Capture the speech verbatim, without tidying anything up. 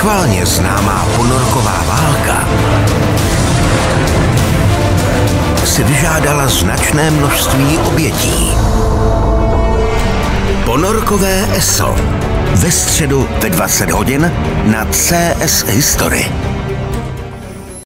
Nechvalně známá ponorková válka si vyžádala značné množství obětí. Ponorkové eso ve středu ve dvacet hodin na C S History.